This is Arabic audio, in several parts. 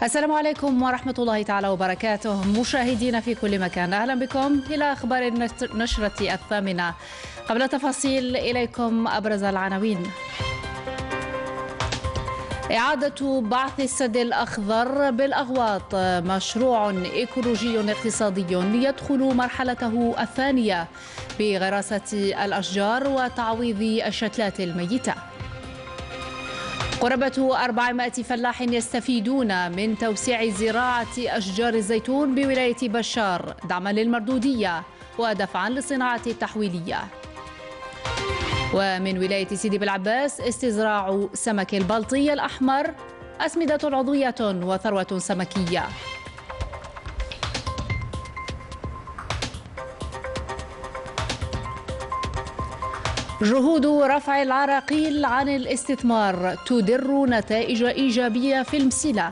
السلام عليكم ورحمة الله تعالى وبركاته. مشاهدينا في كل مكان، أهلا بكم إلى أخبار النشرة الثامنة. قبل تفاصيل إليكم أبرز العناوين. إعادة بعث السد الأخضر بالأغواط، مشروع إيكولوجي اقتصادي يدخل مرحلته الثانية بغراسة الأشجار وتعويض الشتلات الميتة. قرابة 400 فلاح يستفيدون من توسيع زراعة أشجار الزيتون بولاية بشار دعما للمردودية ودفعا للصناعة التحويلية. ومن ولاية سيدي بالعباس استزراع سمك البلطي الأحمر، أسمدة عضوية وثروة سمكية. جهود رفع العراقيل عن الاستثمار تدر نتائج إيجابية في المسلة.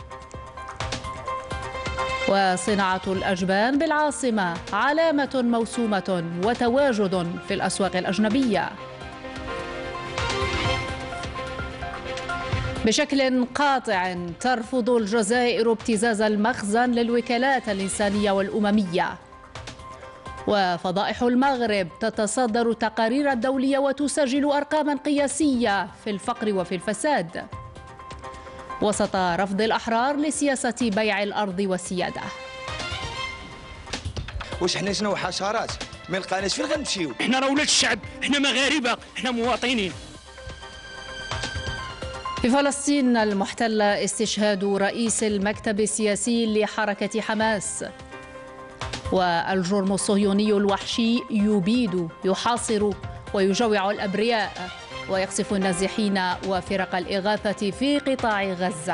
وصناعة الأجبان بالعاصمة علامة موسومة وتواجد في الأسواق الأجنبية. بشكل قاطع ترفض الجزائر ابتزاز المخزن للوكالات الإنسانية والأممية. وفضائح المغرب تتصدر التقارير الدولية وتسجل أرقاما قياسية في الفقر وفي الفساد، وسط رفض الأحرار لسياسة بيع الأرض والسيادة. واش حنا شنو حشرات ما لقاناش فين غنمشيو؟ احنا راه ولاد الشعب، احنا مغاربه، احنا مواطنين. في فلسطين المحتلة استشهاد رئيس المكتب السياسي لحركة حماس. والجرم الصهيوني الوحشي يبيد، يحاصر ويجوع الأبرياء ويقصف النازحين وفرق الإغاثة في قطاع غزة.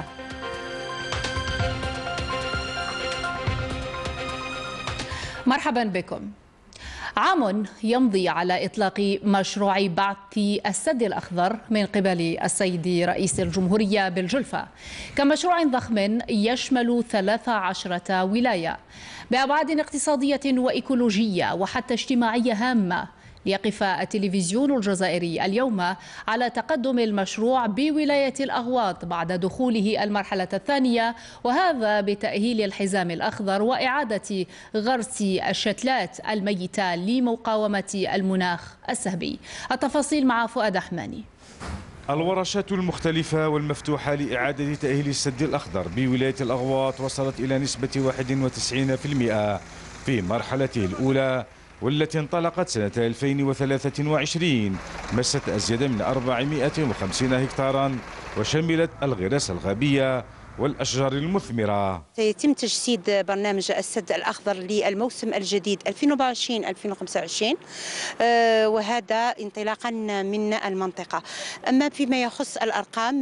مرحبا بكم. عام يمضي على إطلاق مشروع بعث السد الأخضر من قبل السيد رئيس الجمهورية بالجلفة كمشروع ضخم يشمل 13 ولاية بأبعاد اقتصادية وإيكولوجية وحتى اجتماعية هامة. يقف التلفزيون الجزائري اليوم على تقدم المشروع بولاية الأغواط بعد دخوله المرحلة الثانية، وهذا بتأهيل الحزام الأخضر وإعادة غرس الشتلات الميتة لمقاومة المناخ السهبي. التفاصيل مع فؤاد أحماني. الورشات المختلفة والمفتوحة لإعادة تأهيل السد الأخضر بولاية الأغواط وصلت إلى نسبة 91% في مرحلته الأولى، والتي انطلقت سنة 2023 مست أزيد من 450 هكتارا وشملت الغراس الغابية والأشجار المثمرة. سيتم تجسيد برنامج السد الأخضر للموسم الجديد 2024-2025 وهذا انطلاقا من المنطقة. أما فيما يخص الأرقام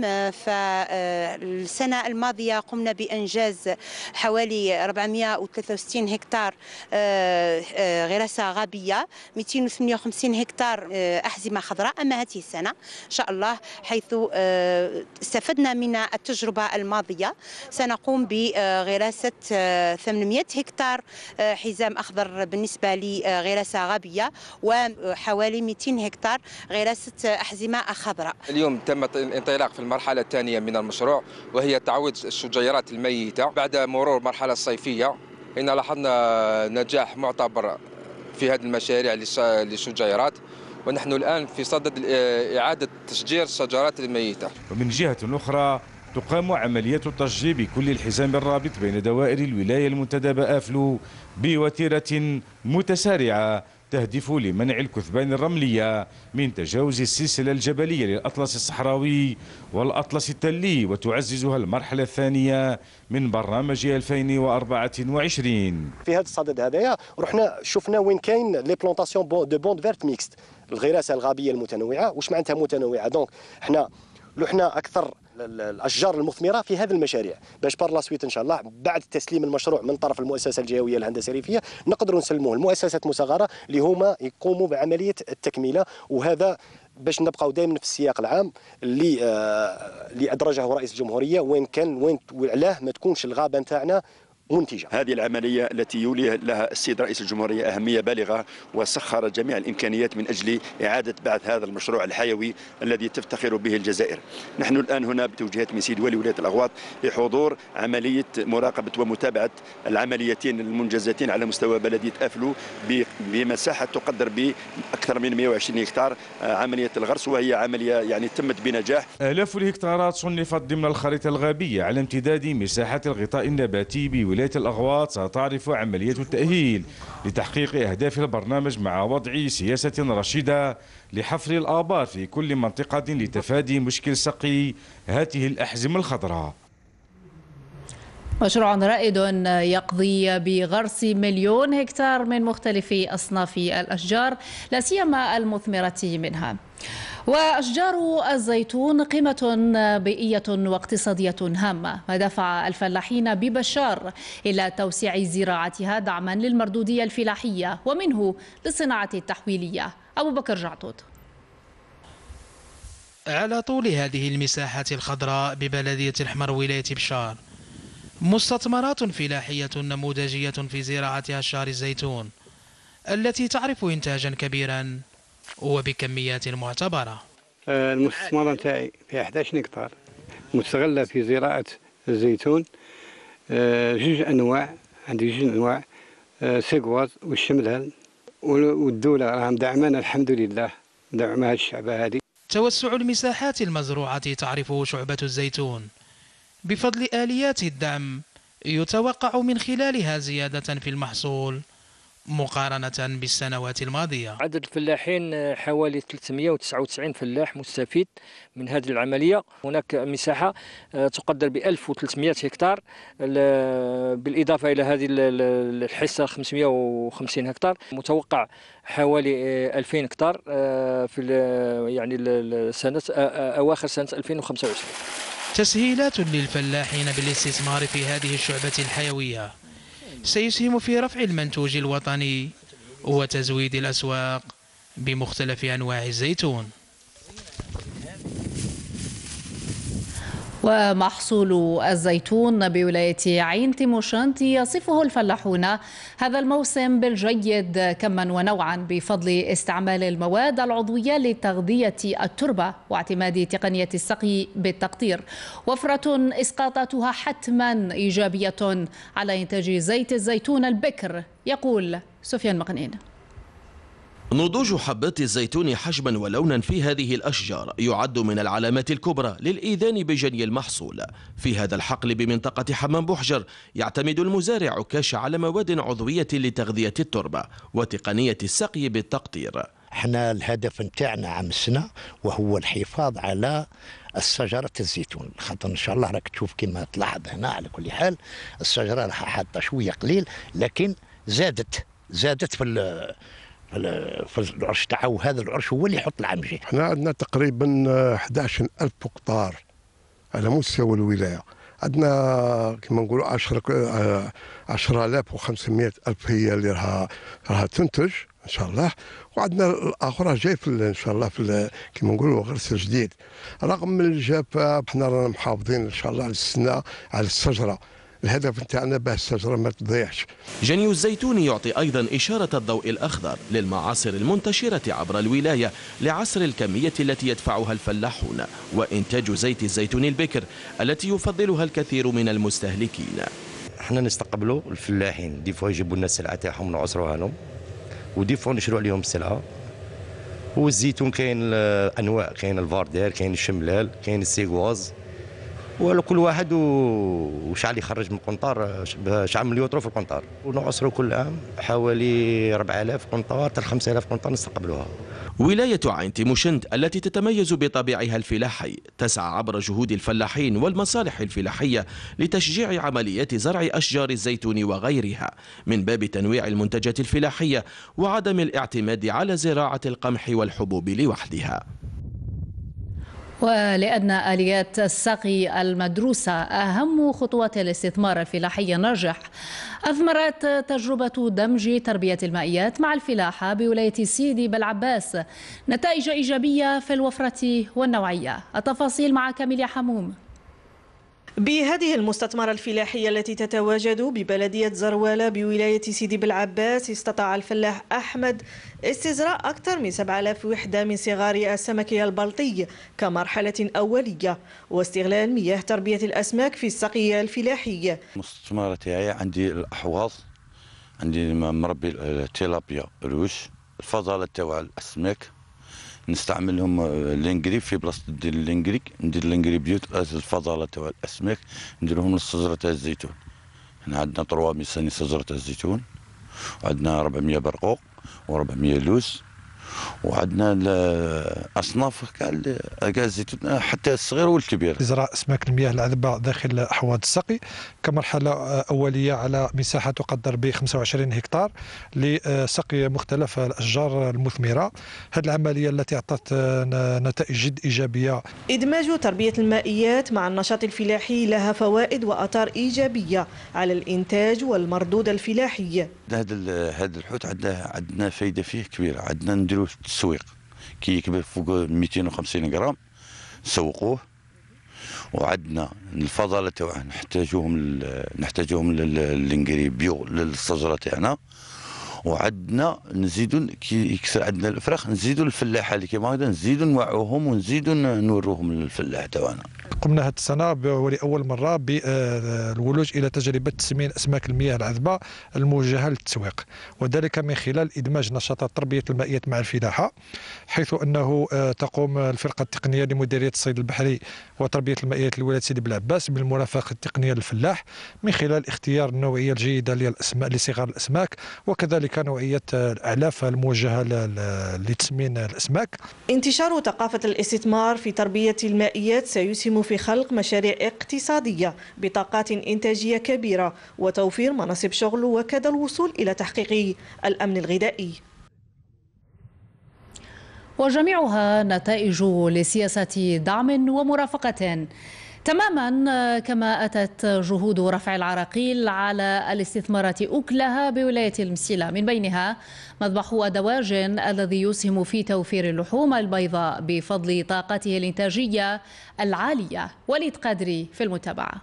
فالسنة الماضية قمنا بإنجاز حوالي 463 هكتار غراسة غابية، 258 هكتار أحزمة خضراء. أما هذه السنة إن شاء الله حيث استفدنا من التجربة الماضية سنقوم بغراسة 800 هكتار حزام أخضر بالنسبة لغراسة غابية وحوالي 200 هكتار غراسة أحزمة خضراء. اليوم تم الانطلاق في المرحلة الثانية من المشروع، وهي تعويض الشجيرات الميتة بعد مرور المرحلة الصيفية. إن لاحظنا نجاح معتبر في هذه المشاريع للشجيرات، ونحن الآن في صدد إعادة تشجير الشجرات الميتة. ومن جهة أخرى تقام عملية التشجير بكل الحزام الرابط بين دوائر الولاية المنتدبة آفلو بوتيرة متسارعة تهدف لمنع الكثبان الرملية من تجاوز السلسلة الجبلية للأطلس الصحراوي والأطلس التلي، وتعززها المرحلة الثانية من برنامج 2024. في هذا الصدد هذايا رحنا شفنا وين كاين لي بلونطاسيون دو بوند فيرت ميكست، الغراسة الغابية المتنوعة. واش معناتها متنوعة؟ دونك حنا لوحنا أكثر الاشجار المثمره في هذه المشاريع باش بار لا سويت ان شاء الله بعد تسليم المشروع من طرف المؤسسه الجهويه للهندسه الريفيه نقدروا نسلموه لمؤسسات مصغره اللي هما يقوموا بعمليه التكميله، وهذا باش نبقاو دائما في السياق العام اللي ادرجه رئيس الجمهوريه وين كان وعلاه ما تكونش الغابه نتاعنا منتجة. هذه العملية التي يولي لها السيد رئيس الجمهورية أهمية بالغة، وسخر جميع الإمكانيات من أجل إعادة بعث هذا المشروع الحيوي الذي تفتخر به الجزائر. نحن الآن هنا بتوجيهات من سيد ولي ولاية الأغواط لحضور عملية مراقبة ومتابعة العمليتين المنجزتين على مستوى بلدية أفلو بمساحة تقدر بأكثر من 120 هكتار عملية الغرس، وهي عملية يعني تمت بنجاح. آلاف الهكتارات صنفت ضمن الخريطة الغابية على امتداد مساحة الغطاء النباتي بولاية الأغواط ستعرف عملية التأهيل لتحقيق أهداف البرنامج مع وضع سياسة رشيدة لحفر الآبار في كل منطقة لتفادي مشكل سقي هذه الأحزمة الخضراء. مشروع رائد يقضي بغرس 1,000,000 هكتار من مختلف أصناف الأشجار لا سيما المثمرة منها. وأشجار الزيتون قيمة بيئية واقتصادية هامة، ما دفع الفلاحين ببشار إلى توسيع زراعتها دعما للمردودية الفلاحية ومنه للصناعة التحويلية. أبو بكر جعطوط. على طول هذه المساحات الخضراء ببلدية الحمر ولاية بشار مستثمرات فلاحية نموذجية في زراعة أشجار الزيتون التي تعرف إنتاجا كبيرا وبكميات معتبرة. المستثمرة نتاعي فيها 11 هكتار مستغلة في زراعة الزيتون. جوج أنواع، عندي جوج أنواع، سيغواز والشملال، والدولة راهم دعمنا الحمد لله، دعم هذا الشعب هذه. توسع المساحات المزروعة تعرفه شعبة الزيتون بفضل آليات الدعم يتوقع من خلالها زيادة في المحصول مقارنة بالسنوات الماضية. عدد الفلاحين حوالي 399 فلاح مستفيد من هذه العملية. هناك مساحة تقدر ب 1300 هكتار، بالإضافة إلى هذه الحصة 550 هكتار. متوقع حوالي 2000 هكتار في يعني سنة أواخر سنة 2025. تسهيلات للفلاحين بالاستثمار في هذه الشعبة الحيوية سيسهم في رفع المنتوج الوطني وتزويد الأسواق بمختلف أنواع الزيتون. ومحصول الزيتون بولاية عين تيموشنت يصفه الفلاحون هذا الموسم بالجيد كما ونوعا بفضل استعمال المواد العضوية لتغذية التربة واعتماد تقنية السقي بالتقطير، وفرة إسقاطاتها حتما إيجابية على إنتاج زيت الزيتون البكر، يقول سفيان مقنين. نضوج حبات الزيتون حجما ولونا في هذه الأشجار يعد من العلامات الكبرى للإيذان بجني المحصول. في هذا الحقل بمنطقة حمام بحجر يعتمد المزارع عكاش على مواد عضوية لتغذية التربة وتقنية السقي بالتقطير. احنا الهدف نتاعنا عام السنة وهو الحفاظ على الشجرة الزيتون، خاطر ان شاء الله راك تشوف كما تلاحظ هنا على كل حال الشجرة راح حاطة شوية قليل، لكن زادت في العرش تاعها، وهذا العرش هو اللي يحط العمجة. احنا عندنا تقريبا 11,000 هكتار على مستوى الولاية. عندنا كما نقولوا 10,500 ألف هي اللي راها تنتج ان شاء الله، وعندنا الاخرى جاي ان شاء الله في كما نقولوا غرس جديد. رغم الجفاف احنا رانا محافظين ان شاء الله على السنة على الشجرة. الهدف نتاعنا باه الشجرة ما تضيعش. جني الزيتون يعطي أيضا إشارة الضوء الأخضر للمعاصر المنتشرة عبر الولاية لعصر الكمية التي يدفعها الفلاحون وإنتاج زيت الزيتون البكر التي يفضلها الكثير من المستهلكين. احنا نستقبلوا الفلاحين، دي فوا يجيبوا لنا السلعة تاعهم نعصروها لهم، ودي فوا نشروا عليهم السلعة. والزيتون كاين أنواع، كاين الفاردير، كاين الشملال، كاين السيغواز، وكل واحد وشحال يخرج من القنطار، شحال من ليوترو في القنطار، ونعصروا كل عام حوالي 4000 قنطار حتى 5000 قنطار نستقبلوها. ولاية عين تيموشنت التي تتميز بطابعها الفلاحي تسعى عبر جهود الفلاحين والمصالح الفلاحية لتشجيع عمليات زرع أشجار الزيتون وغيرها من باب تنويع المنتجات الفلاحية وعدم الاعتماد على زراعة القمح والحبوب لوحدها. ولأن آليات السقي المدروسة أهم خطوات الاستثمار الفلاحي الناجح، أثمرت تجربة دمج تربية المائيات مع الفلاحة بولاية سيدي بلعباس نتائج إيجابية في الوفرة والنوعية. التفاصيل مع كاميليا حموم. بهذه المستثمرة الفلاحية التي تتواجد ببلدية زروالة بولاية سيدي بلعباس، استطاع الفلاح أحمد استزراء أكثر من 7000 وحدة من صغار السمكية البلطي كمرحلة أولية، واستغلال مياه تربية الأسماك في السقي الفلاحي. المستثمرة تاعي عندي الأحواض، عندي مربي التيلابيا روش، الفضلة تاع الأسماك نستعملهم الانجري في بلاصه ندير الانجري، ندير الانجري بيوت الفضله تاع الاسماك نديرهم للشجره تاع الزيتون. هنا عندنا 300 شجره تاع الزيتون، وعندنا 400 برقوق و400 لوز، وعندنا الاصناف كاع الزيتون حتى الصغير والكبير. إزراء أسماك المياه العذبة داخل أحواض السقي كمرحلة أولية على مساحة تقدر ب 25 هكتار لسقي مختلف الأشجار المثمرة. هذه العملية التي أعطت نتائج جد إيجابية. إدماج تربية المائيات مع النشاط الفلاحي لها فوائد وآثار إيجابية على الإنتاج والمردود الفلاحي. هذا الحوت عندنا فايدة فيه كبيرة، عندنا نديروه في التسويق كي يكبر فوق 250 غرام نسوقوه، وعندنا الفضله تاعه نحتاجوهم للانجري بيو للشجره تاعنا، وعندنا نزيدوا كي يكسر عندنا الفراخ نزيدوا الفلاحه اللي كيما هكذا نزيدوا نوعوهم ونزيدوا نوروهم للفلاح تاعنا. قمنا هذه السنة ولأول مرة بالولوج إلى تجربة تسمين أسماك المياه العذبة الموجهة للتسويق، وذلك من خلال إدماج نشاطات تربية المائيات مع الفلاحة، حيث أنه تقوم الفرقة التقنية لمديرية الصيد البحري وتربية المائيات لولاية سيدي بلعباس بالمرافقة التقنية للفلاح من خلال اختيار النوعية الجيدة لصغار الأسماك، وكذلك نوعية الأعلاف الموجهة لتسمين الأسماك. انتشار ثقافة الاستثمار في تربية المائيات سيسهم في خلق مشاريع اقتصادية بطاقات إنتاجية كبيرة وتوفير مناصب شغل، وكذا الوصول إلى تحقيق الأمن الغذائي. وجميعها نتائج لسياسة دعم ومرافقة تماما كما أتت جهود رفع العراقيل على الاستثمارات أكلها بولاية المسيلة، من بينها مذبح أدواجن الذي يسهم في توفير اللحوم البيضاء بفضل طاقته الإنتاجية العالية. وليد قادري في المتابعة.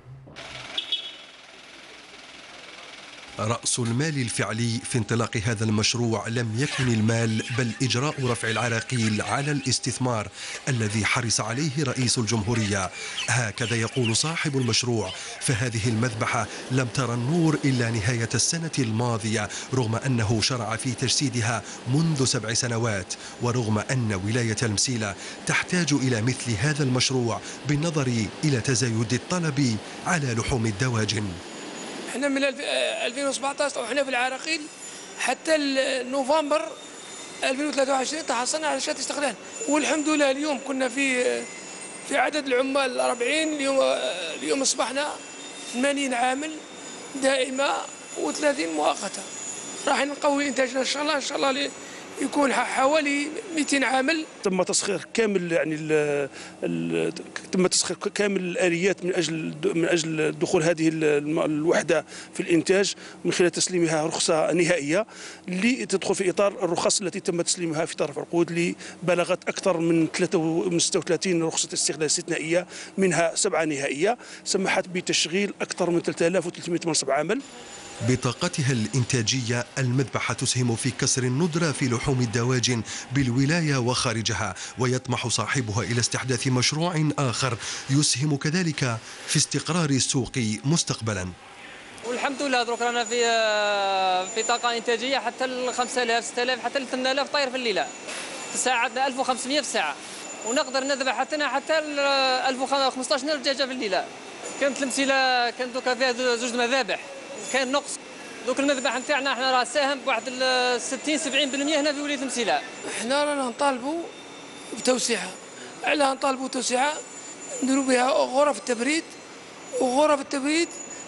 رأس المال الفعلي في انطلاق هذا المشروع لم يكن المال، بل إجراء رفع العراقيل على الاستثمار الذي حرص عليه رئيس الجمهورية. هكذا يقول صاحب المشروع، فهذه المذبحة لم ترى النور إلا نهاية السنة الماضية، رغم أنه شرع في تجسيدها منذ 7 سنوات، ورغم أن ولاية المسيلة تحتاج إلى مثل هذا المشروع بالنظر إلى تزايد الطلب على لحوم الدواجن. احنا من 2017 وحنا في العراقيل حتى نوفمبر 2023 تحصلنا على شهاده استقلال، والحمد لله اليوم كنا في عدد العمال 40، اليوم اصبحنا 80 عامل دائمه و30 مؤقته. راح نقوي انتاجنا ان شاء الله يكون حوالي 200 عامل. تم تسخير كامل، يعني تم تسخير كامل الآليات من أجل دخول هذه الوحدة في الإنتاج، من خلال تسليمها رخصة نهائية اللي تدخل في إطار الرخص التي تم تسليمها في طرف العقود، اللي بلغت أكثر من 36 رخصة استغلال استثنائية، منها 7 نهائية سمحت بتشغيل أكثر من 3300 منصب عمل. بطاقتها الإنتاجية المذبحة تسهم في كسر الندرة في لحوم الدواجن بالولاية وخارجها، ويطمح صاحبها إلى استحداث مشروع آخر يسهم كذلك في استقرار السوق مستقبلا. والحمد لله دروك رانا في طاقة إنتاجية حتى ل 5000 6000 حتى ل 8000 طير في الليلة، في الساعة عندنا 1500 في الساعة، ونقدر نذبح حتى ل 15000 دجاجة في الليلة. كانت المسيلة كانت دوكا فيها 2 مذابح، كان نقص. دوك المذبح نتاعنا احنا راه ساهم بواحد 60-70% هنا في ولايه المسيله. احنا رانا نطالبوا بتوسعه، علاه نطالبوا توسعه نديروا بها غرف التبريد، وغرف التبريد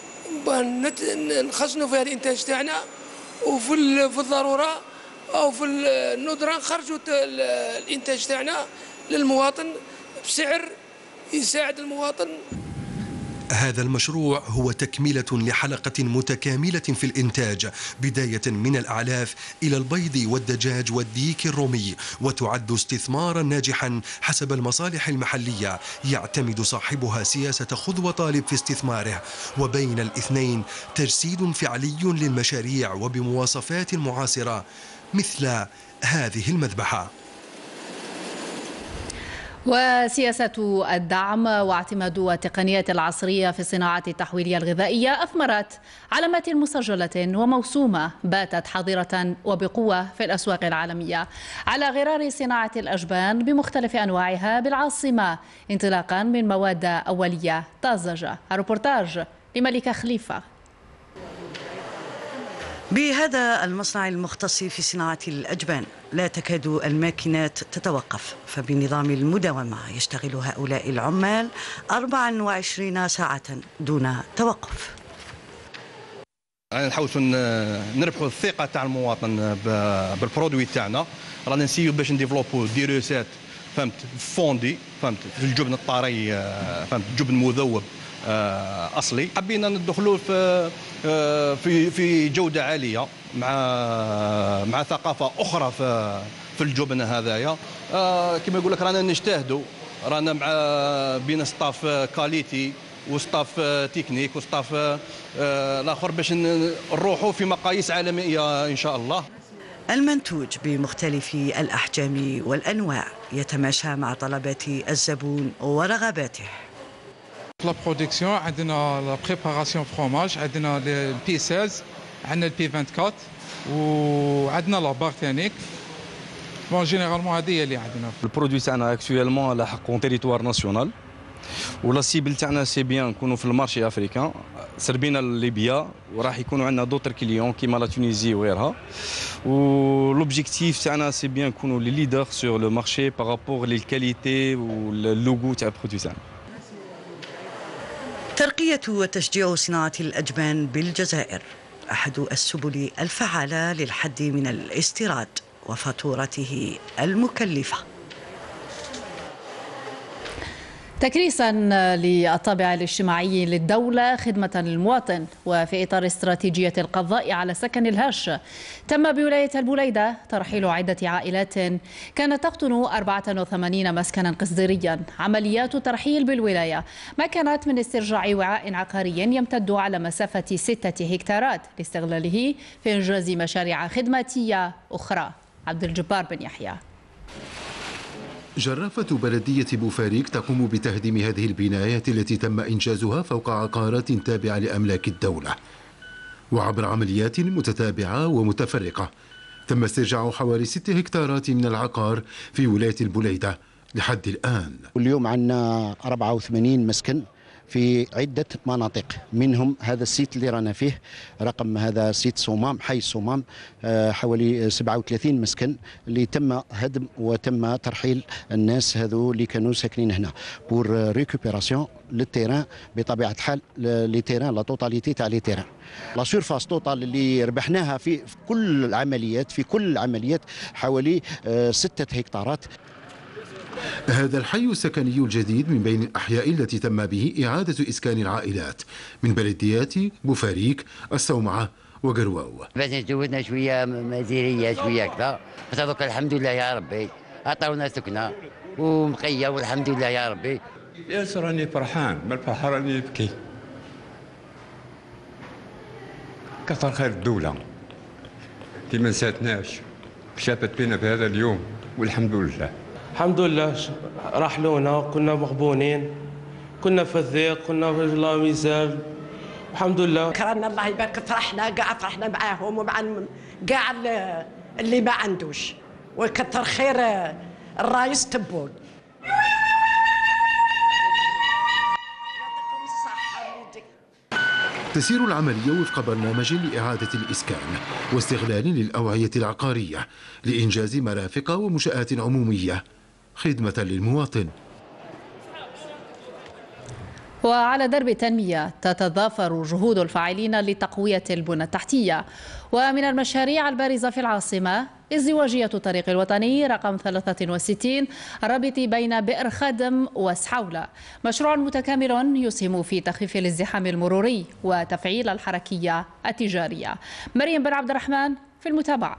نخزنوا فيها الانتاج تاعنا، وفي الضروره او في الندره نخرجوا الانتاج تاعنا للمواطن بسعر يساعد المواطن. هذا المشروع هو تكملة لحلقة متكاملة في الإنتاج، بداية من الأعلاف إلى البيض والدجاج والديك الرومي، وتعد استثمارا ناجحا حسب المصالح المحلية يعتمد صاحبها سياسة خذ وطالب في استثماره، وبين الاثنين تجسيد فعلي للمشاريع وبمواصفات معاصرة مثل هذه المذبحة. وسياسة الدعم واعتماد التقنيات العصرية في الصناعة التحويلية الغذائية أثمرت علامات مسجلة وموسومة باتت حاضرة وبقوة في الأسواق العالمية على غرار صناعة الأجبان بمختلف أنواعها بالعاصمة، انطلاقا من مواد أولية طازجة. الروبورتاج لملكة خليفة. بهذا المصنع المختص في صناعة الأجبان لا تكاد الماكينات تتوقف، فبنظام المداومة يشتغل هؤلاء العمال 24 ساعة دون توقف. نحاولوا نربحوا الثقة تاع المواطن بالبرودوي تاعنا، رانا نسيو باش نديفلوبو دي روسيت فهمت فوندي فهمت في الجبن الطري فهمت الجبن مذوب اصلي. حبينا ندخلوا في جوده عاليه مع ثقافه اخرى في الجبن هذايا. كما يقول لك رانا نجتهدوا، رانا مع بين ستاف كاليتي وستاف تكنيك وستاف الاخر باش نروحوا في مقاييس عالميه ان شاء الله. المنتوج بمختلف الاحجام والانواع يتماشى مع طلبات الزبون ورغباته. لا برودكسيون عندنا لا بريباراسيون فروماج، عندنا البي 16، عندنا البي 24 وعندنا لا بار تانيك. بون جينيرالمون هذه هي اللي عندنا. البرودوي تاعنا اكطويلمون لاحق اون تيريتوار ناسيونال، ولا سيبل تاعنا سي بيان نكونوا في المارشي افريكان. سربينا لليبيا وراح يكونوا عندنا دوتر كليون كيما لا تونيزي وغيرها، ولوبجيكتيف تاعنا سي بيان نكونوا لي ليدر سور لو مارشي بارابور للكاليتي واللوغو تاع البرودوي تاعنا. ترقية وتشجيع صناعة الأجبان بالجزائر أحد السبل الفعالة للحد من الاستيراد وفاتورته المكلفة. تكريسا للطابع الاجتماعي للدولة خدمة للمواطن، وفي إطار استراتيجية القضاء على سكن الهش، تم بولاية البوليدة ترحيل عدة عائلات كانت تقطن 84 مسكنا قصديريا. عمليات الترحيل بالولاية ما كانت من استرجاع وعاء عقاري يمتد على مسافة 6 هكتارات لاستغلاله في إنجاز مشاريع خدماتية أخرى. عبد الجبار بن يحيى. جرافة بلدية بوفاريك تقوم بتهديم هذه البنايات التي تم إنجازها فوق عقارات تابعة لأملاك الدولة، وعبر عمليات متتابعة ومتفرقة تم استرجاع حوالي 6 هكتارات من العقار في ولاية البوليدة لحد الآن. اليوم عندنا 84 مسكن في عدة مناطق، منهم هذا السيت اللي رانا فيه، رقم هذا سيت صومام، حي صومام، حوالي 37 مسكن اللي تم هدم وتم ترحيل الناس هذو اللي كانوا ساكنين هنا بور ريكوبيراسيون للتيران. بطبيعة الحال لي تيران لا توتاليتي تاع لي تيران، لا سيرفاس توتال اللي ربحناها في كل العمليات حوالي 6 هكتارات. هذا الحي السكني الجديد من بين الأحياء التي تم به إعادة إسكان العائلات من بلديات بوفاريك، الصومعة وقرواو. باش تزودنا شوية مديرية شوية كذا، بس هذوك الحمد لله يا ربي عطاونا سكنة ومقية والحمد لله يا ربي. ياسر راني فرحان، بالفرحة راني نبكي. كثر خير الدولة اللي ما نساتناش، شافت بينا في هذا اليوم والحمد لله. الحمد لله رحلونا، كنا مغبونين، كنا في الضيق، كنا في لا ميزال، الحمد لله. كرهنا الله يبارك، فرحنا معاهم ومع كاع اللي ما عندوش، ويكثر خير الرايس تبون. تسير العملية وفق برنامج لإعادة الإسكان واستغلال للأوعية العقارية لإنجاز مرافق ومنشآت عمومية خدمة للمواطن. وعلى درب التنمية تتضافر جهود الفاعلين لتقوية البنى التحتية. ومن المشاريع البارزة في العاصمة ازدواجية الطريق الوطني رقم 63 الرابط بين بئر خادم وسحولة، مشروع متكامل يسهم في تخفيف الازدحام المروري وتفعيل الحركية التجارية. مريم بن عبد الرحمن في المتابعة.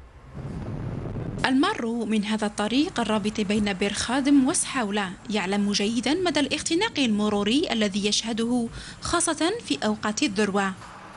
المار من هذا الطريق الرابط بين بئر خادم وسحولة يعلم جيدا مدى الاختناق المروري الذي يشهده خاصة في أوقات الذروة.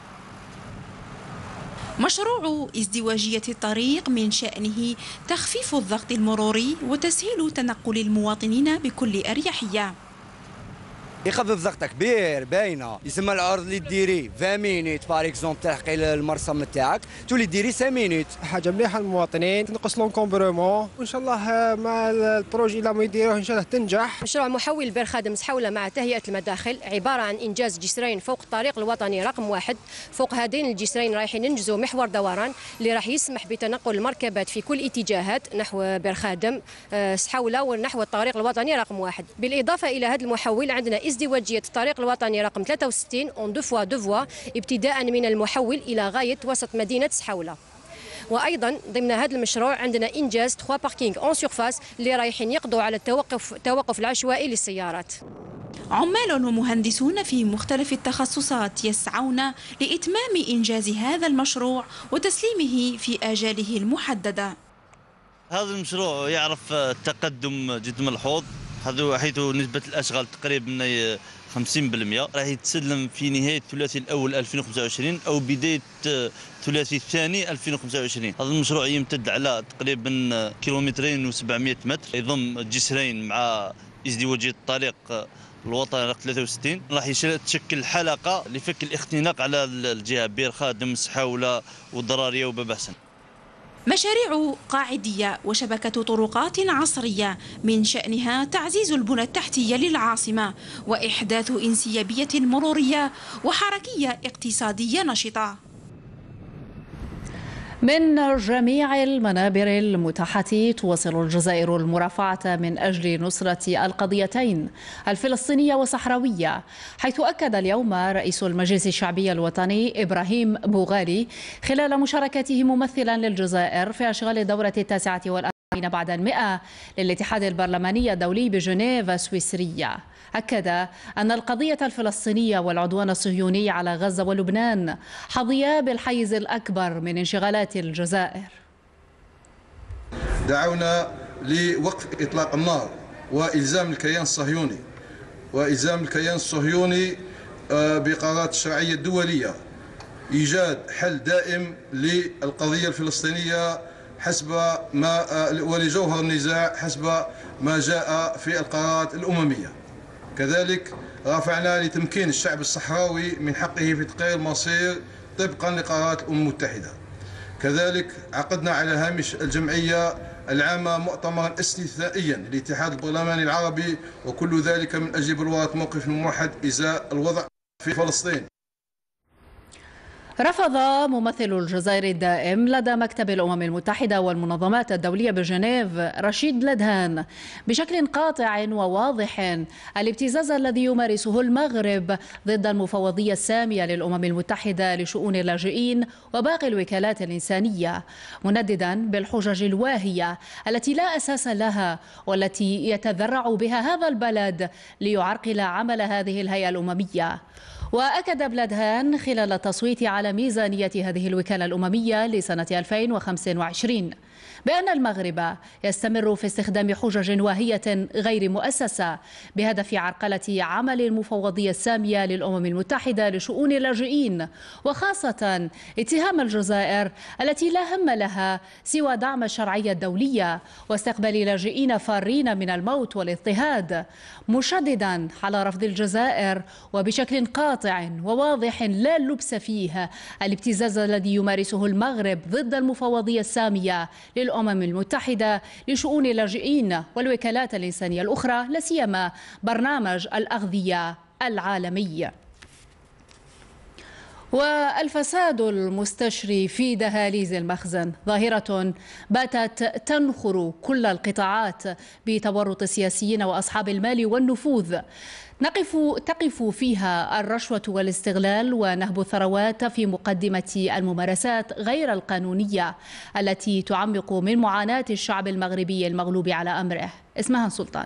مشروع ازدواجية الطريق من شأنه تخفيف الضغط المروري وتسهيل تنقل المواطنين بكل أريحية. يخفف ضغطك كبير باينه، يسمى العرض اللي ديري 20 مينيت باغ اكزومبل تلحقي المرسى نتاعك تولي ديري 5 مينيت. حاجه مليحه للمواطنين، تنقص لونكومبرومون، وان شاء الله مع البروجي اللي ما يديروه ان شاء الله تنجح. مشروع محول بئر خادم سحولة مع تهيئه المداخل عباره عن انجاز جسرين فوق الطريق الوطني رقم 1. فوق هذين الجسرين رايحين ننجزوا محور دوران اللي راح يسمح بتنقل المركبات في كل اتجاهات نحو بئر خادم سحولة ونحو الطريق الوطني رقم 1. بالاضافه الى هذا المحول عندنا ازدواجية الطريق الوطني رقم 63 اون 2 فوا ابتداء من المحول إلى غاية وسط مدينة سحولة. وأيضا ضمن هذا المشروع عندنا إنجاز 3 باركينغ اون سيرفاس اللي رايحين يقضوا على التوقف العشوائي للسيارات. عمال ومهندسون في مختلف التخصصات يسعون لإتمام إنجاز هذا المشروع وتسليمه في آجاله المحددة. هذا المشروع يعرف تقدم جد ملحوظ، هذا حيث نسبة الأشغال تقريبا 50%، راح يتسلم في نهاية الثلاثي الأول 2025 أو بداية الثلاثي الثاني 2025. هذا المشروع يمتد على تقريبا كيلومترين و700 متر، يضم جسرين مع ازدواجية الطريق الوطني رقم 63. راح تشكل حلقة لفك الاختناق على الجهة بئر خادم سحولة والضرارية وباب حسن. مشاريع قاعدية وشبكة طرقات عصرية من شأنها تعزيز البنى التحتية للعاصمة وإحداث انسيابية مرورية وحركية اقتصادية نشطة. من جميع المنابر المتاحة تواصل الجزائر المرافعة من أجل نصرة القضيتين الفلسطينية والصحراوية، حيث أكد اليوم رئيس المجلس الشعبي الوطني إبراهيم بوغالي خلال مشاركته ممثلا للجزائر في أشغال الدورة 49 بعد 100 للاتحاد البرلماني الدولي بجنيف سويسرية، أكد أن القضية الفلسطينية والعدوان الصهيوني على غزة ولبنان حظيا بالحيز الأكبر من انشغالات الجزائر. دعونا لوقف إطلاق النار وإلزام الكيان الصهيوني بقرارات الشرعية الدولية، إيجاد حل دائم للقضية الفلسطينية حسب ما ولجوهر النزاع حسب ما جاء في القرارات الأممية. كذلك رافعنا لتمكين الشعب الصحراوي من حقه في تقرير المصير طبقا لقرارات الأمم المتحدة. كذلك عقدنا على هامش الجمعية العامة مؤتمرا استثنائيا للاتحاد البرلماني العربي، وكل ذلك من أجل بلورة موقف الموحد إزاء الوضع في فلسطين. رفض ممثل الجزائر الدائم لدى مكتب الأمم المتحدة والمنظمات الدولية بجنيف رشيد لدهان بشكل قاطع وواضح الابتزاز الذي يمارسه المغرب ضد المفوضية السامية للأمم المتحدة لشؤون اللاجئين وباقي الوكالات الإنسانية، منددا بالحجج الواهية التي لا أساس لها والتي يتذرع بها هذا البلد ليعرقل عمل هذه الهيئة الأممية. وأكد بلدهان خلال التصويت على ميزانية هذه الوكالة الأممية لسنة 2025 بأن المغرب يستمر في استخدام حجج واهية غير مؤسسة بهدف عرقلة عمل المفوضية السامية للأمم المتحدة لشؤون اللاجئين، وخاصة اتهام الجزائر التي لا هم لها سوى دعم الشرعية الدولية واستقبال لاجئين فارين من الموت والاضطهاد، مشددا على رفض الجزائر وبشكل قاطع وواضح لا لبس فيه الابتزاز الذي يمارسه المغرب ضد المفوضية السامية للأمم المتحدة لشؤون اللاجئين والوكالات الإنسانية الأخرى، لا سيما برنامج الأغذية العالمي. والفساد المستشري في دهاليز المخزن ظاهرة باتت تنخر كل القطاعات بتورط السياسيين وأصحاب المال والنفوذ. تقف فيها الرشوة والاستغلال ونهب الثروات في مقدمة الممارسات غير القانونية التي تعمق من معاناة الشعب المغربي المغلوب على أمره. اسمها سلطان.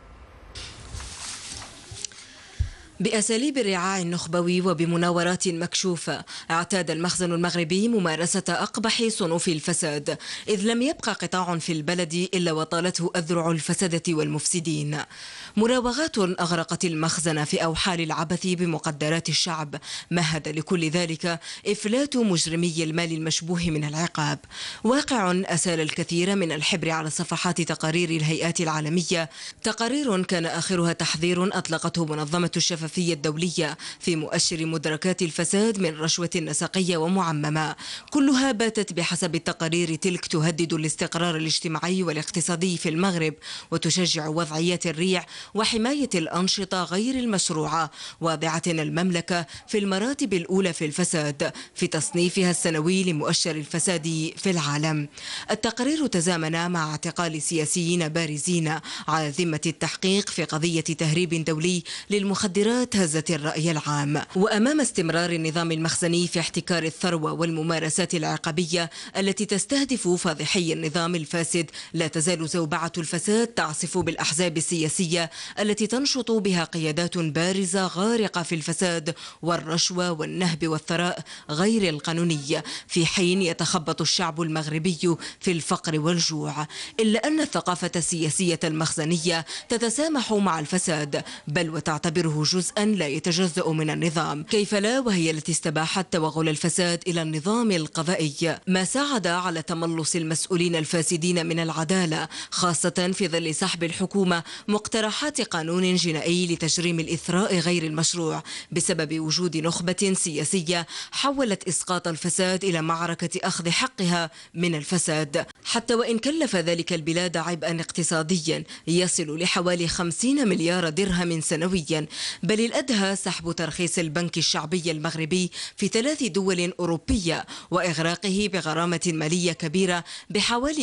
بأساليب الرعاع النخبوي وبمناورات مكشوفة اعتاد المخزن المغربي ممارسة أقبح صنوف الفساد، إذ لم يبقى قطاع في البلد إلا وطالته أذرع الفسادة والمفسدين. مراوغات أغرقت المخزن في أوحال العبث بمقدرات الشعب، مهد لكل ذلك إفلات مجرمي المال المشبوه من العقاب. واقع أسال الكثير من الحبر على صفحات تقارير الهيئات العالمية، تقارير كان آخرها تحذير أطلقته منظمة الشفافية الدولية في مؤشر مدركات الفساد من رشوة نسقية ومعممة، كلها باتت بحسب التقارير تلك تهدد الاستقرار الاجتماعي والاقتصادي في المغرب وتشجع وضعيات الريع وحماية الأنشطة غير المشروعة، واضعة المملكة في المراتب الأولى في الفساد في تصنيفها السنوي لمؤشر الفساد في العالم. التقرير تزامن مع اعتقال سياسيين بارزين على ذمة التحقيق في قضية تهريب دولي للمخدرات هزت الرأي العام. وأمام استمرار النظام المخزني في احتكار الثروة والممارسات العقابية التي تستهدف فاضحي النظام الفاسد، لا تزال زوبعة الفساد تعصف بالأحزاب السياسية التي تنشط بها قيادات بارزة غارقة في الفساد والرشوة والنهب والثراء غير القانوني، في حين يتخبط الشعب المغربي في الفقر والجوع. إلا أن الثقافة السياسية المخزنية تتسامح مع الفساد، بل وتعتبره جزءا لا يتجزأ من النظام. كيف لا وهي التي استباحت توغل الفساد إلى النظام القضائي، ما ساعد على تملص المسؤولين الفاسدين من العدالة، خاصة في ظل سحب الحكومة مقترحات قانون جنائي لتجريم الإثراء غير المشروع بسبب وجود نخبة سياسية حولت إسقاط الفساد إلى معركة أخذ حقها من الفساد، حتى وإن كلف ذلك البلاد عبئا اقتصاديا يصل لحوالي 50 مليار درهم سنويا، بل الأدهى سحب ترخيص البنك الشعبي المغربي في 3 دول أوروبية وإغراقه بغرامة مالية كبيرة بحوالي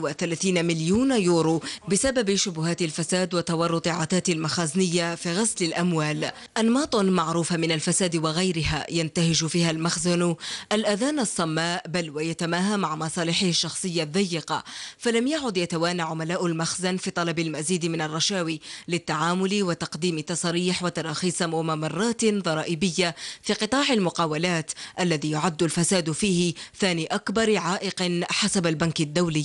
130 مليون يورو بسبب شبهات الفساد وتورط عتات المخازنية في غسل الأموال. أنماط معروفة من الفساد وغيرها ينتهج فيها المخزن الأذان الصماء، بل ويتماهى مع مصالحه الشخصية الضيقة، فلم يعد يتوانى عملاء المخزن في طلب المزيد من الرشاوي للتعامل وتقديم تصاريح وتراخيص وممرات ضرائبية في قطاع المقاولات الذي يعد الفساد فيه ثاني أكبر عائق حسب البنك الدولي.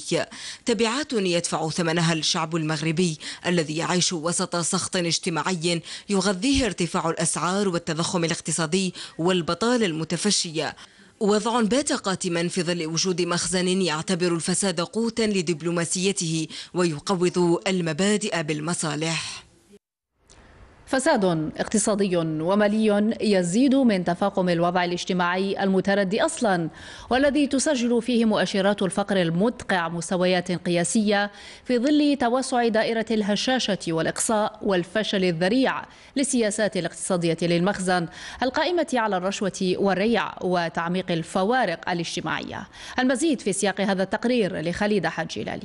تبعات يدفع ثمنها الشعب المغربي الذي يعيش وسط سخط اجتماعي يغذيه ارتفاع الأسعار والتضخم الاقتصادي والبطالة المتفشية، وضع بات قاتما في ظل وجود مخزن يعتبر الفساد قوتا لدبلوماسيته ويقوض المبادئ بالمصالح. فساد اقتصادي ومالي يزيد من تفاقم الوضع الاجتماعي المتردي أصلا، والذي تسجل فيه مؤشرات الفقر المدقع مستويات قياسية في ظل توسع دائرة الهشاشة والإقصاء والفشل الذريع للسياسات الاقتصادية للمخزن القائمة على الرشوة والريع وتعميق الفوارق الاجتماعية. المزيد في سياق هذا التقرير لخالد حاج جلالي.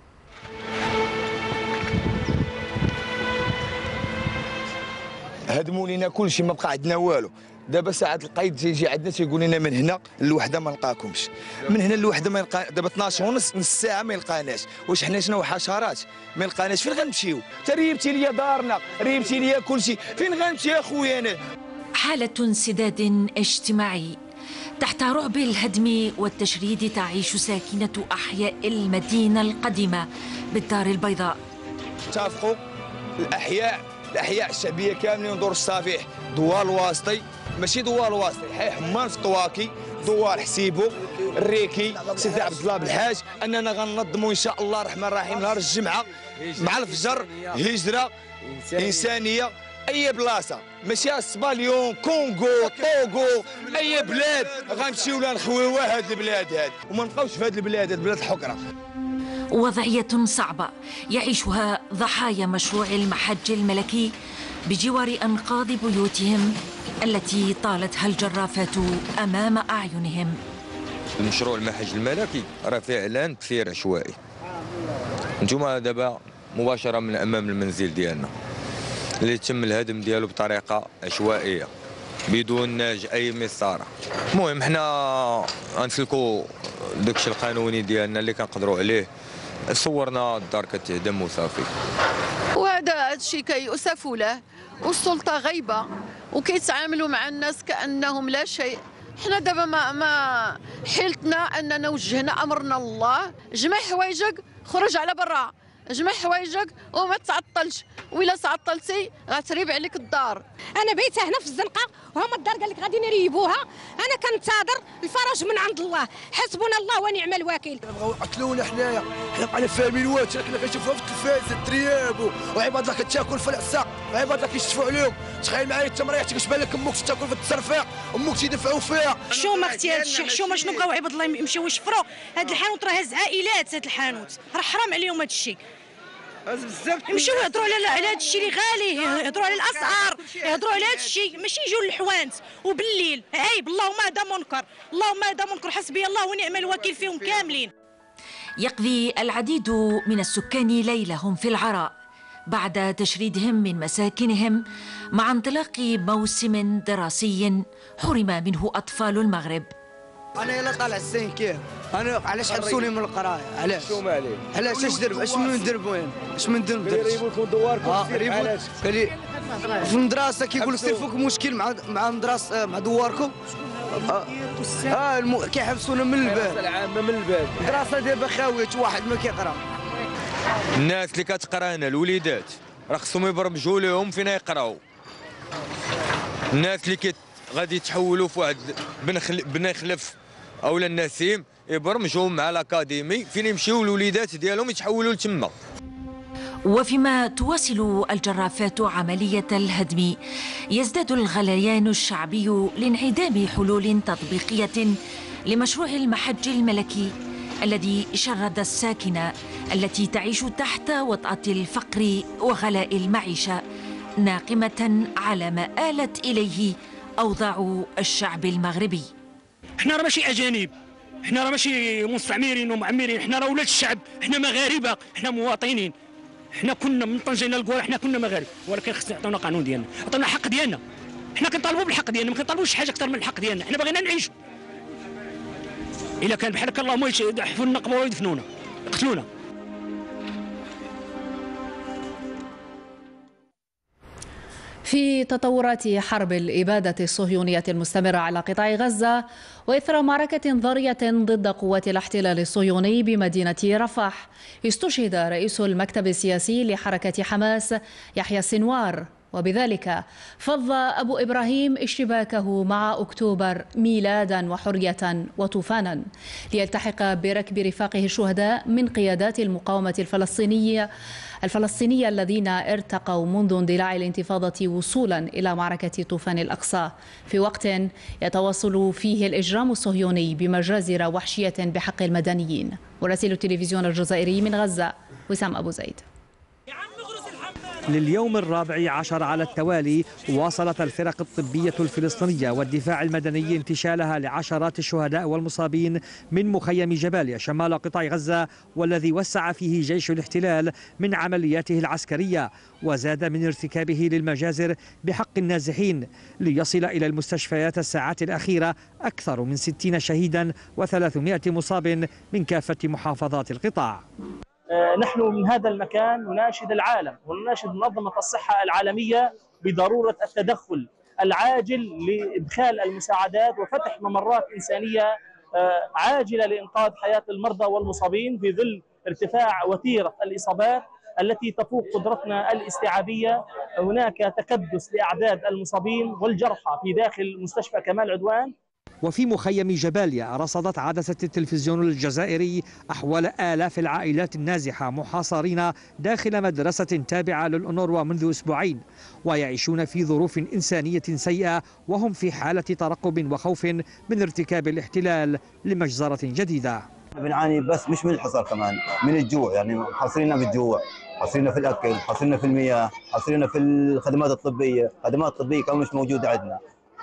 هدموا لنا كل شيء، ما بقى عندنا والو. دابا ساعات القيد تيجي عندنا تيقول لنا من هنا للوحده ما نلقاكمش، من هنا للوحده ما نلقى. دابا 12 ونص نص ساعه ما يلقاناش. واش حنا شنو حشرات؟ ما يلقاناش. فين غنمشيو؟ تريبتي ليا دارنا، ريبتي ليا كل شيء، فين غنمشي يا خويا انا؟ حاله انسداد اجتماعي تحت رعب الهدم والتشريد تعيش ساكنه احياء المدينه القديمه بالدار البيضاء. اتفقوا الاحياء الشعبيه كاملين دور الصفيح، دوار الواسطي، ماشي دوار الواسطي، حي حمان في طواكي، دوار حسيبو، الريكي، سيدي عبد الله بالحاج، اننا غننظموا ان شاء الله الرحمن الرحيم نهار الجمعه مع الفجر هجره انسانيه. اي بلاصه ماشي اسباليون، كونغو، طوغو، اي بلاد غنمشيو لها نخويوها هاد البلاد هاد وما نبقاوش في هاد البلاد، هاد البلاد الحقره. وضعية صعبة يعيشها ضحايا مشروع المحج الملكي بجوار أنقاض بيوتهم التي طالتها الجرافات أمام أعينهم. المشروع المحج الملكي راه فعلا تسير عشوائي. نتوما دابا مباشرة من أمام المنزل ديالنا اللي تم الهدم ديالو بطريقة عشوائية بدون أي مسارة. المهم حنا غنسلكوا داكشي القانوني ديالنا اللي كنقدروا عليه. صورنا الدار كتهدم وصافي. وهذا الشيء كيؤسف له، والسلطة غايبة وكيتعاملوا مع الناس كأنهم لا شيء. حنا دابا ما حيلتنا أننا وجهنا أمرنا لله. جمع حوايجك خرج على برا، جمع حوايجك وما تعطلش، وإلا تعطلتي غتريب عليك الدار. انا بايته هنا في الزنقه وهما الدار قال لك غادي يريبوها. انا كنتظر الفرج من عند الله، حسبنا الله ونعم الوكيل. بغاو يقتلونا حنايا، حنا بقينا فاهمين واش كنا كنشوفوها في التلفاز الدرياب وعباد الله كتاكل في العصا، عباد الله كيشتفوا عليهم. تخيل معايا انت مريحتك اش بالك امك تاكل في الترفيع، امك تيدفعوا فيها. حشومه اختي هذا الشيء حشومه. شنو بغاو عباد الله يمشيو يشفروا؟ هذا الحانوت راه هز عائلات، هذا الحانوت راه حرام عليهم هذا الشيء. يمشيو يهضروا على هذا الشيء اللي غالي، يهضروا على الاسعار، يهضروا على هذا الشيء، ماشي يجوا للحوانت وبالليل. عيب، اللهم هذا منكر، اللهم هذا منكر. حسبي الله ونعم الوكيل فيهم كاملين. يقضي العديد من السكان ليلهم في العراء بعد تشريدهم من مساكنهم مع انطلاق موسم دراسي حرم منه أطفال المغرب. انا يلا طالع السينكير، انا علاش حبسوني من القرايه؟ علاش؟ علاش اش درب؟ اش من درب وين؟ اش من درب؟ يريبوكم دواركم. علاش؟ في المدرسه كيقول لك سير فوق مشكل مع المدرسه مع دواركم. كيحبسونا من الباب. العامه من الباب. المدرسه دابا خاويه، واحد ما كيقرا. الناس اللي كتقرانا الوليدات راه خصهم يبرمجوا لهم فين يقراو. الناس اللي غادي يتحولوا في واحد بن خلف اولا النسيم يبرمجوهم مع الاكاديمي فين يمشيو الوليدات ديالهم يتحولوا لتما. وفيما تواصل الجرافات عملية الهدم، يزداد الغليان الشعبي لانعدام حلول تطبيقية لمشروع المحج الملكي الذي شرد الساكنة التي تعيش تحت وطأة الفقر وغلاء المعيشة، ناقمة على ما آلت إليه أوضاع الشعب المغربي. احنا راه ماشي أجانب، احنا راه ماشي مستعمرين ومعمرين، احنا راه ولاد الشعب، احنا مغاربة، احنا مواطنين. احنا كنا من طنجة الى الكوار احنا كنا مغاربه، ولكن خصنا يعطونا القانون ديالنا، عطونا الحق ديالنا. احنا كنطالبوا بالحق ديالنا، ما كنطالبوش حاجه اكثر من الحق ديالنا، احنا باغيين نعيشوا. الا كان بحال هكا اللهم يحفوا لنا قبور ويدفنونا، يقتلونا. في تطورات حرب الإبادة الصهيونية المستمرة على قطاع غزة وإثر معركة ضارية ضد قوات الاحتلال الصهيوني بمدينة رفح، استشهد رئيس المكتب السياسي لحركة حماس يحيى السنوار، وبذلك فض أبو إبراهيم اشتباكه مع أكتوبر ميلادا وحرية وطوفانا ليلتحق بركب رفاقه الشهداء من قيادات المقاومة الفلسطينية الذين ارتقوا منذ اندلاع الانتفاضة وصولا إلى معركة طوفان الأقصى، في وقت يتواصل فيه الإجرام الصهيوني بمجازر وحشية بحق المدنيين. مراسل التلفزيون الجزائري من غزة وسام أبو زيد. لليوم الرابع عشر على التوالي واصلت الفرق الطبية الفلسطينية والدفاع المدني انتشالها لعشرات الشهداء والمصابين من مخيم جباليا شمال قطاع غزة، والذي وسع فيه جيش الاحتلال من عملياته العسكرية وزاد من ارتكابه للمجازر بحق النازحين، ليصل إلى المستشفيات الساعات الأخيرة أكثر من 60 شهيدا و300 مصاب من كافة محافظات القطاع. نحن من هذا المكان نناشد العالم ونناشد منظمة الصحة العالمية بضرورة التدخل العاجل لإدخال المساعدات وفتح ممرات إنسانية عاجلة لإنقاذ حياة المرضى والمصابين في ظل ارتفاع وتيرة الإصابات التي تفوق قدرتنا الاستيعابية. هناك تكدس لأعداد المصابين والجرحى في داخل مستشفى كمال عدوان. وفي مخيم جباليا رصدت عدسة التلفزيون الجزائري أحوال آلاف العائلات النازحة محاصرين داخل مدرسة تابعة للأونروا منذ أسبوعين، ويعيشون في ظروف إنسانية سيئة وهم في حالة ترقب وخوف من ارتكاب الاحتلال لمجزرة جديدة. بنعاني بس مش من الحصار، كمان من الجوع، يعني حاصرين بالجوع، حاصرين في الأكل، حاصرين في المياه، حاصرين في الخدمات الطبية، الخدمات الطبية كمان مش موجودة عندنا.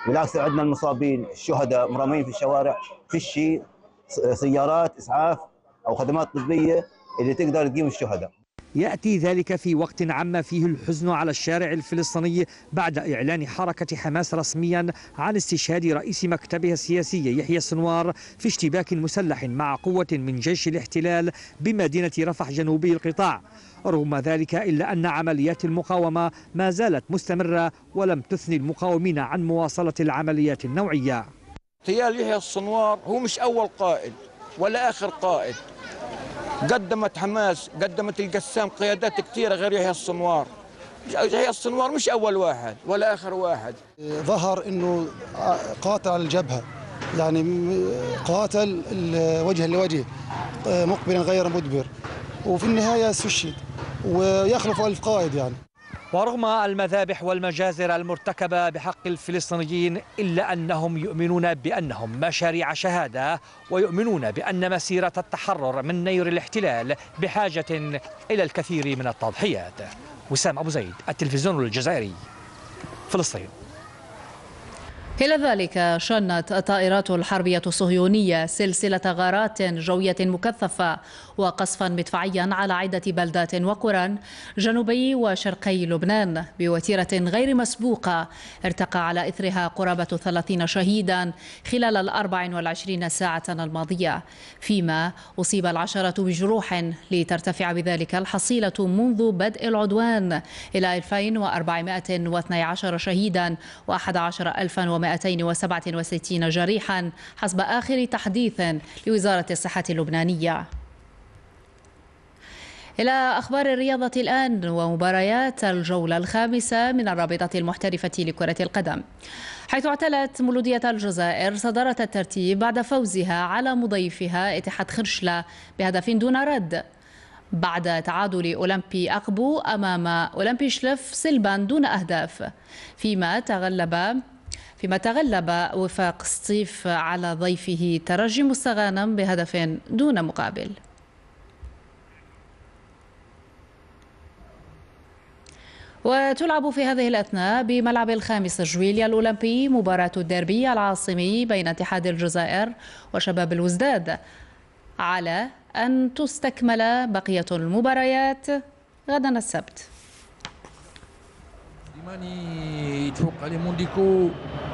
بالعكس عندنا المصابين الشهداء مرمين في الشوارع، فيش سيارات اسعاف او خدمات طبيه اللي تقدر تقيم الشهداء. يأتي ذلك في وقت عم فيه الحزن على الشارع الفلسطيني بعد إعلان حركة حماس رسميا عن استشهاد رئيس مكتبها السياسي يحيى السنوار في اشتباك مسلح مع قوة من جيش الاحتلال بمدينة رفح جنوبي القطاع. رغم ذلك إلا أن عمليات المقاومة ما زالت مستمرة ولم تثني المقاومين عن مواصلة العمليات النوعية. اغتيال يحيى السنوار هو مش أول قائد ولا آخر قائد. قدمت حماس، قدمت القسام قيادات كثيرة غير يحيى السنوار. يحيى السنوار مش أول واحد ولا آخر واحد. ظهر أنه قاتل على الجبهة، يعني قاتل وجها لوجه مقبلا غير مدبر، وفي النهاية استشهد ويخلف 1000 قائد يعني. ورغم المذابح والمجازر المرتكبة بحق الفلسطينيين إلا أنهم يؤمنون بأنهم مشاريع شهادة، ويؤمنون بأن مسيرة التحرر من نير الاحتلال بحاجة إلى الكثير من التضحيات. وسام أبو زيد، التلفزيون الجزائري، فلسطين. إلى ذلك شنت الطائرات الحربية الصهيونية سلسلة غارات جوية مكثفة وقصفا مدفعيا على عدة بلدات وقرى جنوبي وشرقي لبنان بوتيرة غير مسبوقة ارتقى على إثرها قرابة 30 شهيدا خلال 24 ساعة الماضية، فيما أصيب العشرة بجروح لترتفع بذلك الحصيلة منذ بدء العدوان إلى 2412 شهيدا و11267 جريحا حسب آخر تحديث لوزارة الصحة اللبنانية. إلى أخبار الرياضة الآن ومباريات الجولة الخامسة من الرابطة المحترفة لكرة القدم، حيث اعتلت مولودية الجزائر صدارة الترتيب بعد فوزها على مضيفها اتحاد خرشلة بهدف دون رد بعد تعادل أولمبي أقبو أمام أولمبي شلف سلبان دون أهداف، فيما تغلب وفاق سطيف على ضيفه ترجي مستغانم بهدف دون مقابل. وتلعب في هذه الأثناء بملعب الخامس جويليا الأولمبي مباراة الديربي العاصمي بين اتحاد الجزائر وشباب الوزداد، على أن تستكمل بقية المباريات غدا السبت. سليماني يتفوق عليه مونديكو،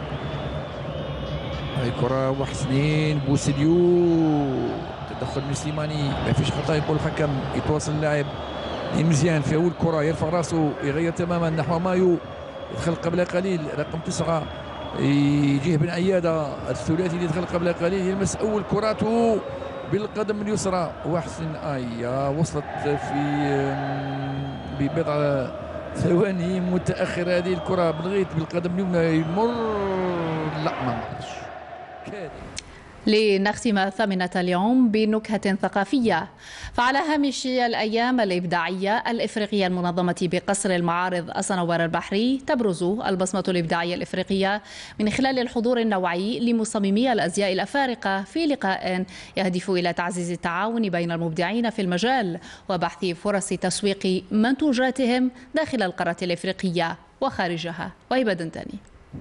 هاي كرة وحسنين بوسيديو، تدخل من سليماني ما فيش خطأ، يقول الحكم يتواصل اللاعب مزيان في أول كرة، يرفع راسه يغير تماما نحو مايو، يدخل قبل قليل رقم 9 يجيه بن عيادة الثلاثي اللي دخل قبل قليل، يلمس أول كراته بالقدم اليسرى وحسن وصلت في ببضع ثواني متأخرة هذه الكرة بلغيت بالقدم اليمنى يمر، لا ما مرش. لنختم الثامنة اليوم بنكهة ثقافية، فعلى هامش الأيام الإبداعية الإفريقية المنظمة بقصر المعارض الصنوبر البحري تبرز البصمة الإبداعية الإفريقية من خلال الحضور النوعي لمصممي الأزياء الأفارقة في لقاء يهدف إلى تعزيز التعاون بين المبدعين في المجال وبحث فرص تسويق منتوجاتهم داخل القارة الإفريقية وخارجها. وهبة دنتاني.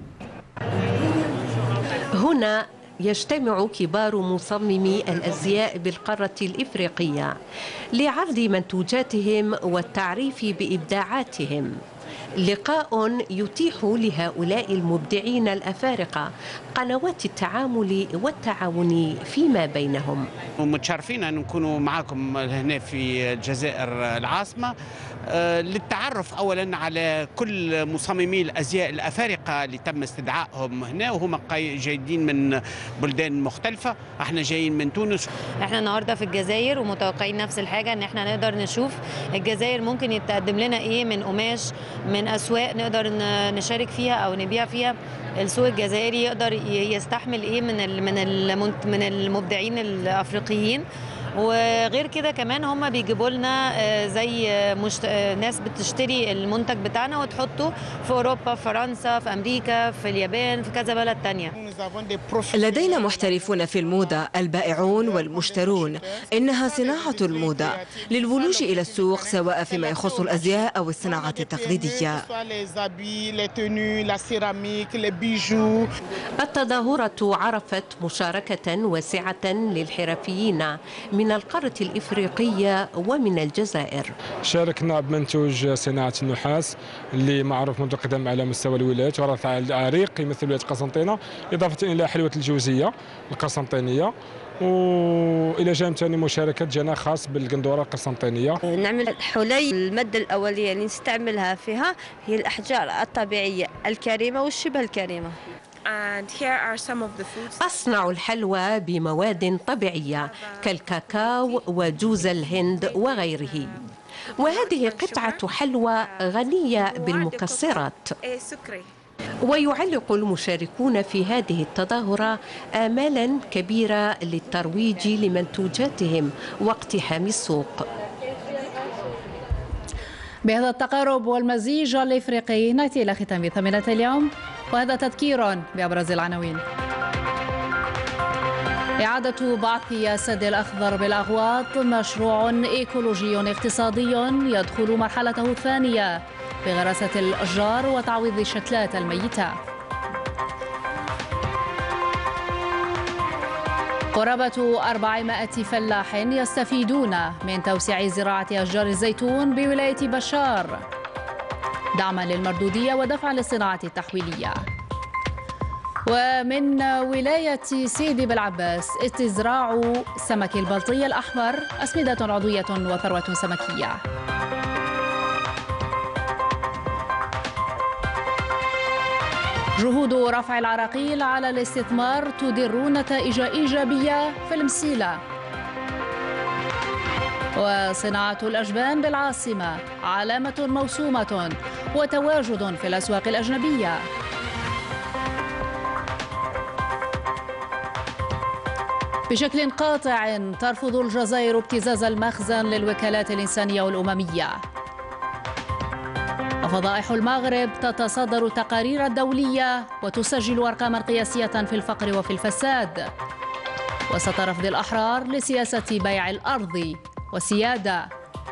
هنا يجتمع كبار مصممي الأزياء بالقارة الإفريقية لعرض منتوجاتهم والتعريف بإبداعاتهم، لقاء يتيح لهؤلاء المبدعين الأفارقة قنوات التعامل والتعاون فيما بينهم. متشرفين أن نكون معكم هنا في الجزائر العاصمة للتعرف أولا على كل مصممي الأزياء الأفارقة اللي تم استدعائهم هنا، وهم جايين من بلدان مختلفة. احنا جايين من تونس، احنا النهارده في الجزائر ومتوقعين نفس الحاجة، ان احنا نقدر نشوف الجزائر ممكن يتقدم لنا ايه من قماش، من أسواق نقدر نشارك فيها أو نبيع فيها. السوق الجزائري يقدر يستحمل ايه من المبدعين الأفريقيين، وغير كده كمان هم بيجيبوا لنا زي ناس بتشتري المنتج بتاعنا وتحطه في أوروبا، في فرنسا، في أمريكا، في اليابان، في كذا بلد تانية. لدينا محترفون في الموضة، البائعون والمشترون. إنها صناعة الموضة للولوج إلى السوق، سواء فيما يخص الأزياء أو الصناعات التقليدية. التظاهرة عرفت مشاركة واسعة للحرفيين من القارة الإفريقية ومن الجزائر. شاركنا بمنتوج صناعة النحاس اللي معروف منذ قدم على مستوى الولايات، ورث عريق يمثل ولاية قسنطينة، إضافة إلى حلوة الجوزية القسنطينية، والى جانب ثاني مشاركه جناح خاص بالقندوره القسنطينية. نعمل حلي. الماده الاوليه اللي نستعملها فيها هي الاحجار الطبيعيه الكريمه والشبه الكريمه. أصنع الحلوى بمواد طبيعية كالكاكاو وجوز الهند وغيره، وهذه قطعة حلوى غنية بالمكسرات. ويعلق المشاركون في هذه التظاهرة آمالا كبيرة للترويج لمنتوجاتهم واقتحام السوق. بهذا التقارب والمزيج الإفريقي نأتي إلى ختام ثمانية اليوم، وهذا تذكير بأبرز العناوين. إعادة بعث السد الأخضر بالأغواط مشروع إيكولوجي اقتصادي يدخل مرحلته الثانية بغراسة الأشجار وتعويض الشتلات الميتة. قرابة 400 فلاح يستفيدون من توسيع زراعة أشجار الزيتون بولاية بشار دعما للمردودية ودفعا للصناعة التحويلية. ومن ولاية سيدي بالعباس استزراع سمك البلطي الأحمر، أسمدة عضوية وثروة سمكية. جهود رفع العراقيل على الاستثمار تدر نتائج إيجابية في المسيلة. وصناعة الأجبان بالعاصمة علامة موسومة وتواجد في الأسواق الأجنبية. بشكل قاطع ترفض الجزائر ابتزاز المخزن للوكالات الإنسانية والأممية. فضائح المغرب تتصدر التقارير الدولية وتسجل أرقاما قياسية في الفقر وفي الفساد. وسط رفض الأحرار لسياسة بيع الأرض وسيادة.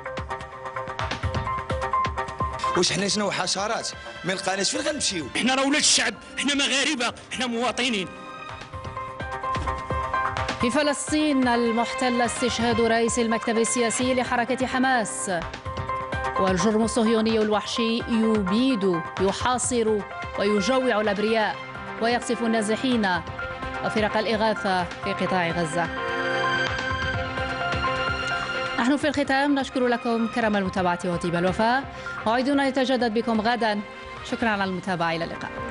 واش حنا شنو حشرات ما لقاناش فين غنمشيو؟ حنا راه ولاد الشعب، حنا مغاربه، حنا مواطنين. في فلسطين المحتلة استشهاد رئيس المكتب السياسي لحركة حماس. والجرم الصهيوني الوحشي يبيد يحاصر ويجوع الأبرياء ويقصف النازحين وفرق الإغاثة في قطاع غزة. نحن في الختام نشكر لكم كرم المتابعة وطيب الوفاء. موعدنا يتجدد بكم غدا. شكرا على المتابعة، إلى اللقاء.